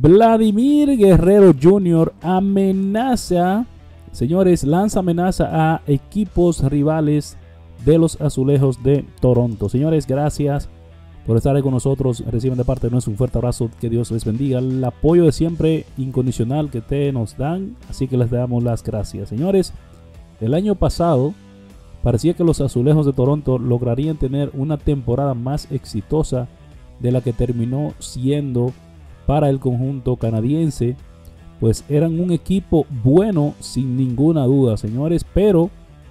Vladimir Guerrero Jr. amenaza, señores, lanza amenaza a equipos rivales de los Azulejos de Toronto. Señores, gracias por estar ahí con nosotros. Reciban de parte de nosotros un fuerte abrazo. Que Dios les bendiga. El apoyo de siempre incondicional que ustedes nos dan. Así que les damos las gracias. Señores, el año pasado parecía que los Azulejos de Toronto lograrían tener una temporada más exitosa de la que terminó siendo para el conjunto canadiense. Pues eran un equipo bueno sin ninguna duda, señores. Pero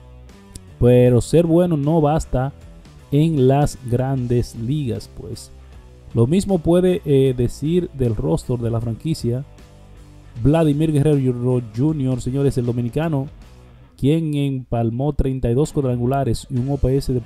ser bueno no basta en las grandes ligas, pues. Lo mismo puede decir del roster de la franquicia. Vladimir Guerrero Jr., señores, el dominicano, quien empalmó 32 cuadrangulares y un OPS de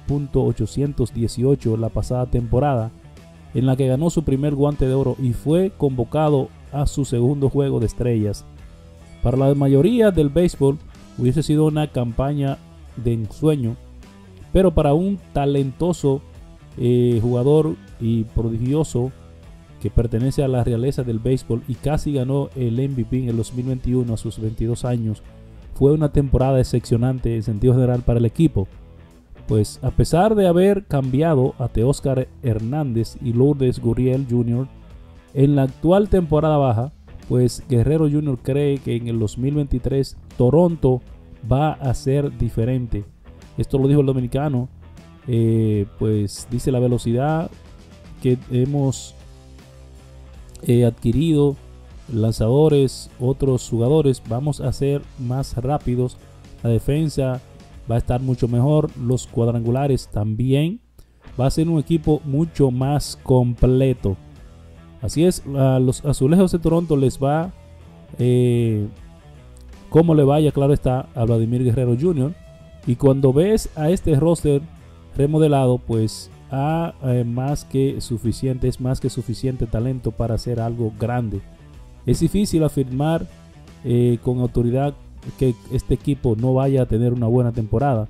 .818 la pasada temporada, en la que ganó su primer guante de oro y fue convocado a su segundo juego de estrellas. Para la mayoría del béisbol hubiese sido una campaña de ensueño, pero para un talentoso jugador y prodigioso que pertenece a la realeza del béisbol y casi ganó el MVP en el 2021 a sus 22 años, fue una temporada decepcionante en sentido general para el equipo. Pues a pesar de haber cambiado a Teóscar Hernández y Lourdes Gurriel Jr. en la actual temporada baja, pues Guerrero Jr. cree que en el 2023 Toronto va a ser diferente. Esto lo dijo el dominicano. Pues dice: la velocidad que hemos adquirido, lanzadores, otros jugadores, vamos a ser más rápidos. La defensa va a estar mucho mejor. Los cuadrangulares también. Va a ser un equipo mucho más completo. Así es, a los Azulejos de Toronto les va como le vaya, claro está, a Vladimir Guerrero Jr. Y cuando ves a este roster remodelado, pues es más que suficiente talento para hacer algo grande. Es difícil afirmar con autoridad que este equipo no vaya a tener una buena temporada,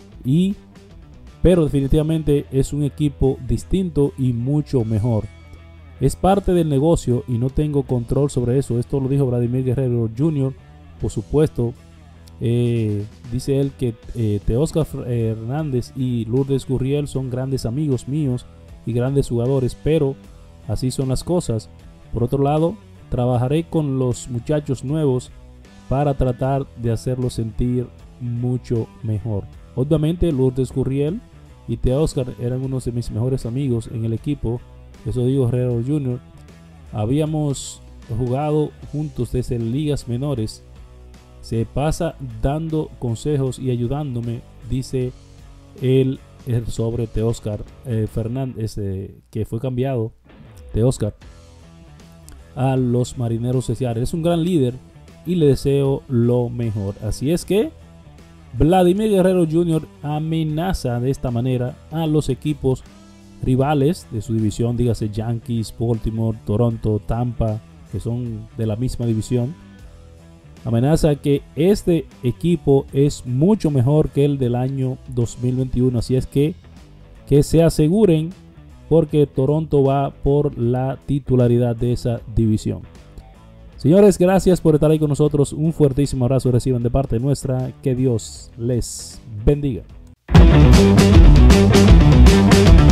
pero definitivamente es un equipo distinto y mucho mejor. Es parte del negocio y no tengo control sobre eso. Esto lo dijo Vladimir Guerrero Jr. Por supuesto, dice él que Teóscar Hernández y Lourdes Gurriel son grandes amigos míos y grandes jugadores, pero así son las cosas. Por otro lado, trabajaré con los muchachos nuevos para tratar de hacerlos sentir mucho mejor. Obviamente Lourdes Gurriel y Teóscar eran unos de mis mejores amigos en el equipo. Eso digo, Guerrero Jr. Habíamos jugado juntos desde ligas menores. Se pasa dando consejos y ayudándome, dice él sobre Teóscar Fernández, que fue cambiado, Teóscar, a los Marineros de Seattle. Es un gran líder y le deseo lo mejor. Así es que Vladimir Guerrero Jr. amenaza de esta manera a los equipos rivales de su división, dígase Yankees, Baltimore, Toronto, Tampa, que son de la misma división. Amenaza que este equipo es mucho mejor que el del año 2021. Así es que se aseguren, porque Toronto va por la titularidad de esa división. Señores, gracias por estar ahí con nosotros. Un fuertísimo abrazo reciban de parte nuestra. Que Dios les bendiga.